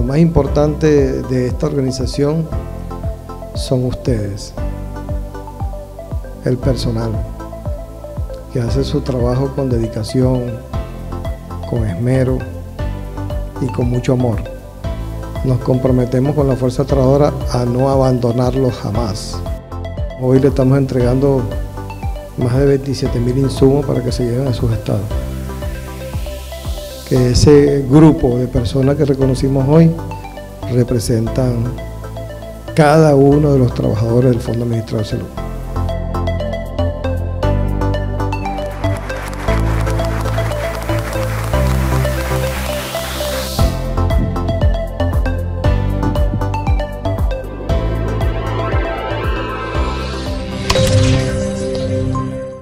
más importante de esta organización son ustedes, el personal, que hace su trabajo con dedicación, con esmero y con mucho amor. Nos comprometemos con la Fuerza Trabajadora a no abandonarlos jamás. Hoy le estamos entregando más de 27.000 insumos para que se lleven a sus estados. Que ese grupo de personas que reconocimos hoy representan cada uno de los trabajadores del Fondo Administrador de Salud.